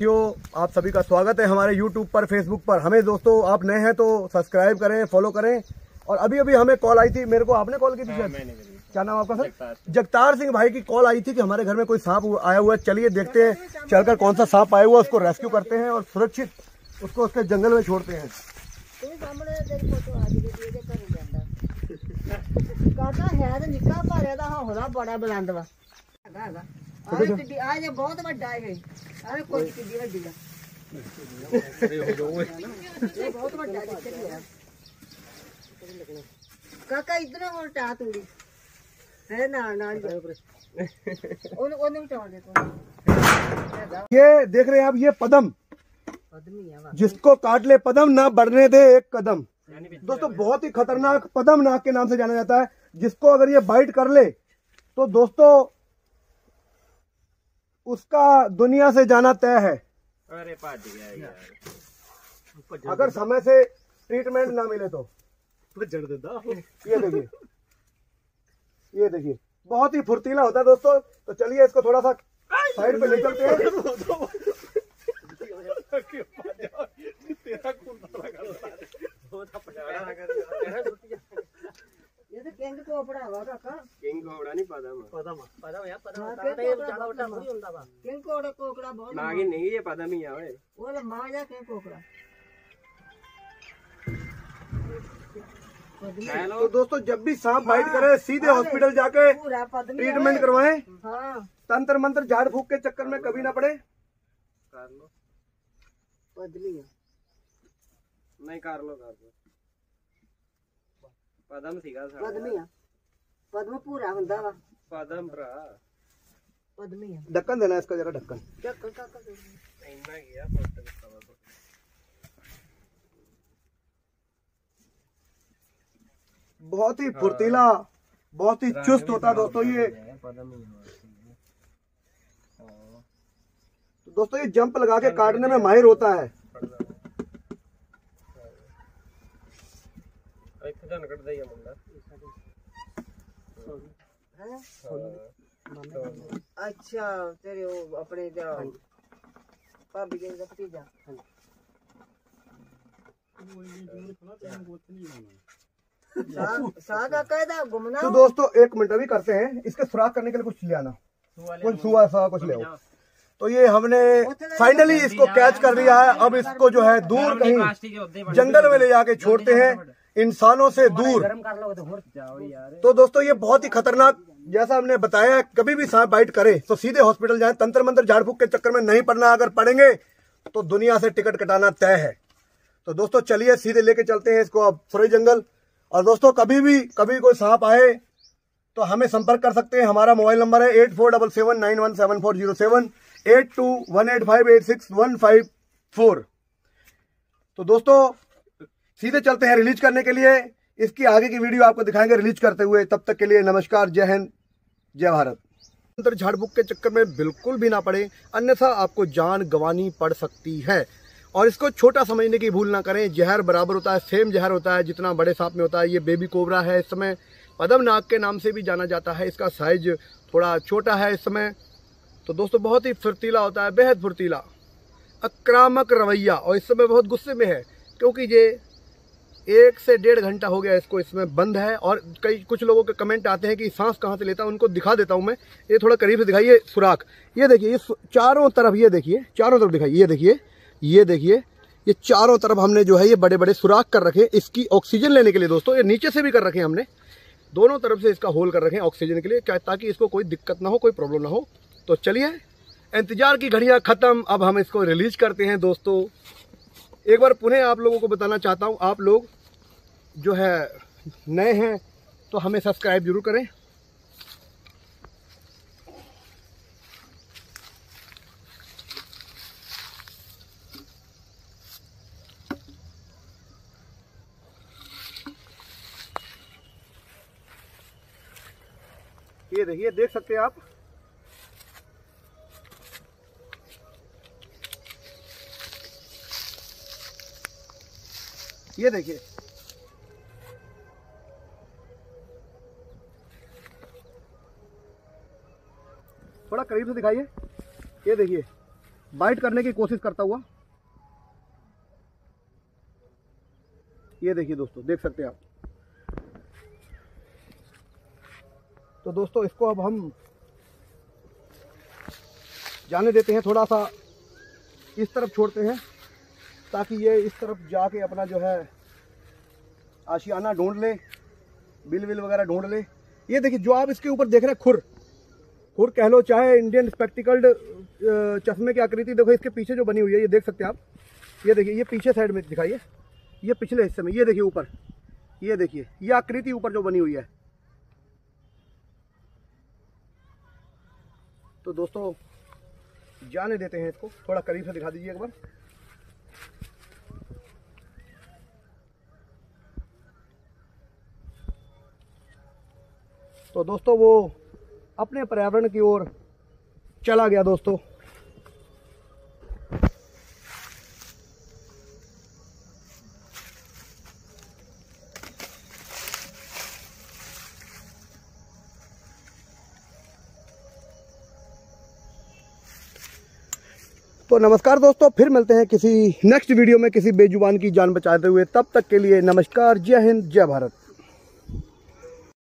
आप सभी का स्वागत है हमारे YouTube पर, Facebook पर। हमें दोस्तों आप नए हैं तो सब्सक्राइब करें, फॉलो करें। और अभी अभी हमें कॉल आई थी, मेरे को आपने कॉल की थी शायद। क्या नाम आपका सर? जगतार सिंह भाई की कॉल आई थी कि हमारे घर में कोई सांप आया हुआ है। चलिए देखते हैं चलकर कौन सा सांप आया हुआ है, उसको रेस्क्यू करते हैं और सुरक्षित उसको उसके जंगल में छोड़ते हैं। बहुत बड़ा है, बहुत बड़ा काका इतना उल्टा तूड़ी है ना ये देख रहे हैं आप, ये पदम, जिसको काट ले पदम ना बढ़ने दे एक कदम। दोस्तों बहुत ही खतरनाक पदम नाग के नाम से जाना जाता है। जिसको अगर ये बाइट कर ले तो दोस्तों उसका दुनिया से जाना तय है। अरे यार, अगर समय से ट्रीटमेंट ना मिले तो जड़ देता। ये देखिए बहुत ही फुर्तीला होता है दोस्तों। तो चलिए इसको थोड़ा सा साइड पे ले चलते हैं। ये तो किंग कोपड़ा हुआ काका, किंग कोबरा नहीं पदम यार, किंग कोकड़ा बहुत नागिन नहीं, ये पदम ही है ओए। वो मां जा किंग कोकड़ा। तो दोस्तों जब भी सांप बाइट करे सीधे हॉस्पिटल जाके ट्रीटमेंट करवाएं। हाँ, तंत्र मंत्र झाड़ फूक के चक्कर में कभी ना पड़े। कर लो, पदली नहीं कर लो पदम सीगा सारा। पद्मिया पद्म पूरा हुंदा वा, पदम भरा पद्मिया ढक्कन देना इसका जरा, ढक्कन। इतना गया फोटो दिखावा तो। बहुत ही फुर्तीला, बहुत ही चुस्त होता है दोस्तों ये। तो दोस्तों ये जंप लगा के काटने में माहिर होता है। अच्छा तेरे वो अपने भाभी के भतीजा तो दोस्तों एक मिनट अभी करते हैं, इसके सुराख करने के लिए कुछ ले आना, कुछ सुआ सा कुछ ले आओ। तो ये हमने फाइनली इसको कैच कर लिया है। अब इसको जो है दूर कहीं जंगल में ले जाके छोड़ते हैं, इंसानों से दूर। तो दोस्तों ये बहुत ही खतरनाक, जैसा हमने बताया, कभी भी सांप बाइट करे तो सीधे हॉस्पिटल जाएं। तंत्र मंत्र झाड़ फूक के चक्कर में नहीं पड़ना, अगर पड़ेंगे तो दुनिया से टिकट कटाना तय है। तो दोस्तों चलिए सीधे लेके चलते हैं इसको अब सुरई जंगल। और दोस्तों कभी कोई सांप आए तो हमें संपर्क कर सकते हैं। हमारा मोबाइल नंबर है 8477917407, 8218586154। तो दोस्तों सीधे चलते हैं रिलीज करने के लिए। इसकी आगे की वीडियो आपको दिखाएंगे रिलीज करते हुए। तब तक के लिए नमस्कार, जय हिंद, जय भारत। अंतर झाड़ फूक के चक्कर में बिल्कुल भी ना पड़े, अन्यथा आपको जान गंवानी पड़ सकती है। और इसको छोटा समझने की भूल ना करें। जहर बराबर होता है, सेम जहर होता है जितना बड़े सांप में होता है। ये बेबी कोबरा है, इस समय पदम नाग के नाम से भी जाना जाता है। इसका साइज थोड़ा छोटा है इस समय। तो दोस्तों बहुत ही फुर्तीला होता है, बेहद फुर्तीला, आक्रामक रवैया। और इस समय बहुत गुस्से में है क्योंकि ये 1 से 1.5 घंटा हो गया इसको इसमें बंद है। और कुछ लोगों के कमेंट आते हैं कि सांस कहाँ से लेता है, उनको दिखा देता हूँ मैं। ये थोड़ा करीब से दिखाइए सुराख। ये देखिए, ये चारों तरफ, ये देखिए चारों तरफ दिखाइए, ये देखिए ये चारों तरफ हमने जो है ये बड़े बड़े सुराख कर रखे इसकी ऑक्सीजन लेने के लिए। दोस्तों ये नीचे से भी कर रखे हैं हमने, दोनों तरफ से इसका होल कर रखे हैं ऑक्सीजन के लिए, ताकि इसको कोई दिक्कत ना हो, कोई प्रॉब्लम ना हो। तो चलिए, इंतजार की घड़ियां खत्म, अब हम इसको रिलीज करते हैं। दोस्तों एक बार पुनः आप लोगों को बताना चाहता हूं, आप लोग जो है नए हैं तो हमें सब्सक्राइब जरूर करें। ये देखिए, देख सकते हैं आप, ये देखिए थोड़ा करीब से दिखाइए, ये देखिए बाइट करने की कोशिश करता हुआ। ये देखिए दोस्तों, देख सकते हैं आप। तो दोस्तों इसको अब हम जाने देते हैं, थोड़ा सा इस तरफ छोड़ते हैं ताकि ये इस तरफ जाके अपना जो है आशियाना ढूंढ ले, बिल विल वगैरह ढूंढ ले। ये देखिए जो आप इसके ऊपर देख रहे हैं, खुर कह लो, चाहे इंडियन स्पेक्टिकल्ड चश्मे की आकृति देखो इसके पीछे जो बनी हुई है, ये देख सकते हैं आप। ये देखिए, ये पीछे साइड में दिखाइए, ये पिछले हिस्से में, ये देखिए ऊपर, ये देखिए ये आकृति ऊपर जो बनी हुई है। तो दोस्तों जाने देते हैं इसको, थोड़ा करीब से दिखा दीजिए एक बार। तो दोस्तों वो अपने पर्यावरण की ओर चला गया दोस्तों। तो नमस्कार दोस्तों, फिर मिलते हैं किसी नेक्स्ट वीडियो में किसी बेजुबान की जान बचाते हुए। तब तक के लिए नमस्कार, जय हिंद, जय भारत।